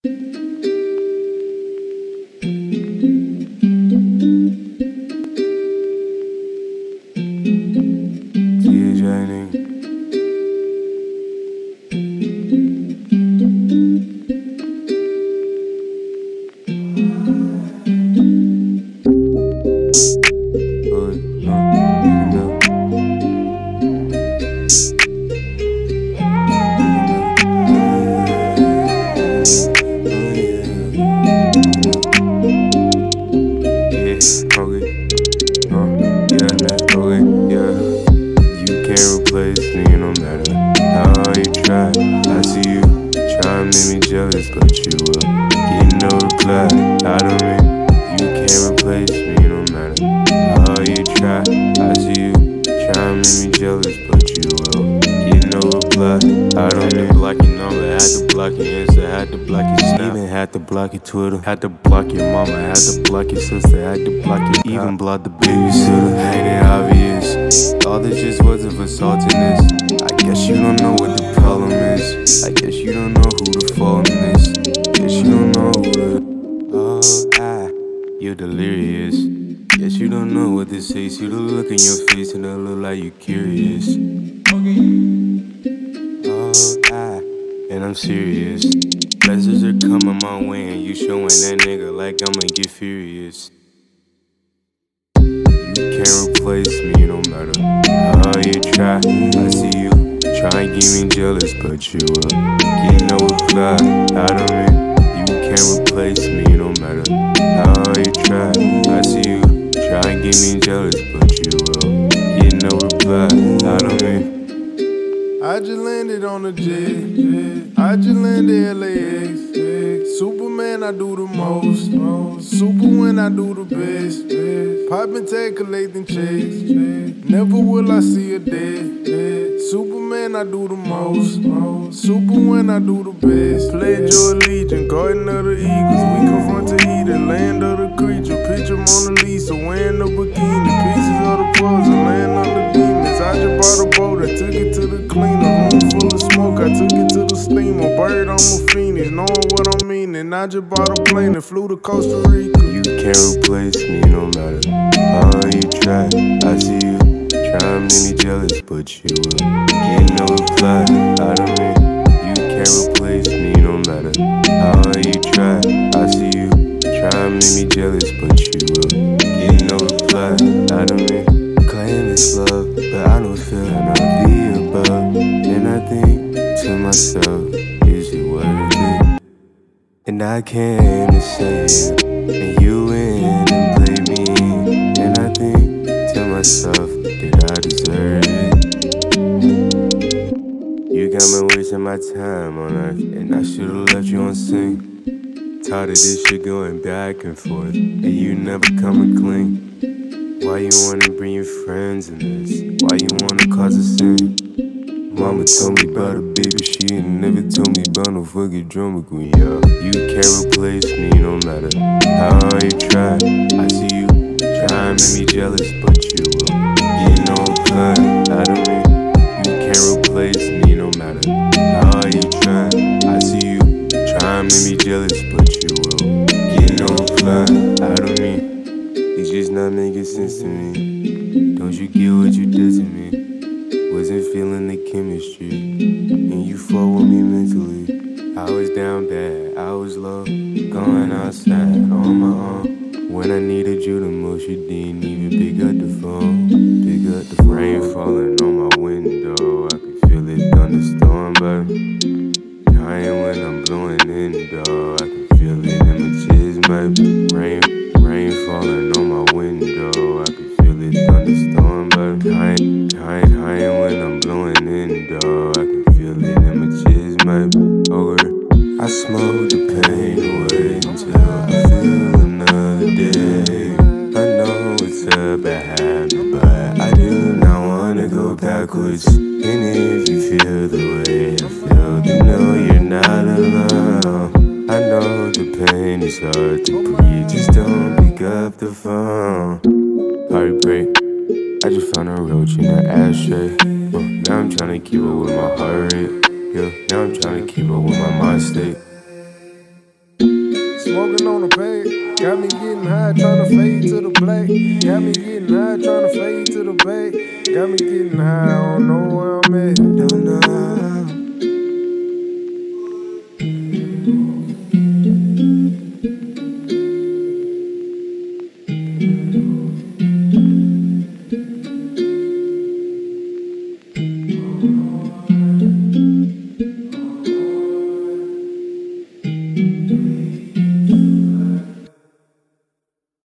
Twitter, had to block your mama, had to block your sister, had to block your even block the babysitter. Ain't it obvious? All this just wasn't for saltiness. I guess you don't know what the problem is. I guess you don't know who the fault in this. Guess you don't know who the you're delirious. Guess you don't know what this is. You the look in your face and it look like you curious. And I'm serious. Blessings are coming my way and you showing that nigga like I'ma get furious. You can't replace me no matter how you try. I see you try and get me jealous, but you get no reply out of me. You can't replace me no matter how you try. I see you try and get me jealous, but you get no reply out of me. I just landed on the jet. I just landed LAX. Superman, I do the most. Super when I do the best. Poppin' tag, collecting checks. Never will I see a dead. Superman, I do the most. Super when I do the best. Pledge your allegiance, garden of the eagles. We confront the heathen, land of the creature. Picture Mona Lisa, wearing a bikini. Pieces of the puzzle, land of the demons. I just bought a boat and took it to the cleaner. Room full of smoke, I took it to the steamer. Bird on my phoenix, knowing what I'm meaning. I just bought a plane and flew to Costa Rica. You can't replace me no matter how you try. I see you trying to make me jealous, but you get no reply out of me. You can't replace me no matter how you try. I see you trying to make me jealous, but you get no reply out of me. Claim it's love, but I don't feel enough be above. And I think to myself, is it worth it? And I came to save you, and you win and play me. And I think to myself, did I deserve it? You got me wasting my time on earth, and I should've left you on sing. Tired of this shit going back and forth, and you never coming clean. Why you wanna bring your friends in this? Why you wanna cause a scene? Mama told me about a baby, she ain't never told me about no fucking drama queen, yo. You can't replace me no matter how you try. I see you try and make me jealous, but you get no reply out of me. You can't replace me no matter how you try. I see you try and make me jealous, but you get no reply out of me. It's just not making sense to me. Don't you get what you did to me? Wasn't feeling the chemistry, and you fought with me mentally. I was down bad, I was low, going outside on my own. When I needed you the most, you didn't even pick up the phone. Pick up the rain falling on my window, I could feel it thunderstorm, but crying when I'm blowing indoor. I can feel it in my chest, baby. Rain falling on my window, I can feel it thunderstorm, but crying when I'm blowing indoor. I can feel it in my chest, baby. I smoke the pain away until I feel another day. I know it's a bad habit, but I do not wanna go backwards. And if you feel the way I feel, then know you're not alone. I know the pain is hard to breathe, just don't pick up the phone. Heartbreak, I just found a roach in the ashtray. Now I'm tryna keep up with my heart rate. Yeah, now I'm tryna keep up with my mind state. smoking on the pay. Got me getting high, tryna fade to the black. Got me getting high, tryna fade to the bay. Got me getting high, I don't know where I'm at. Don't know how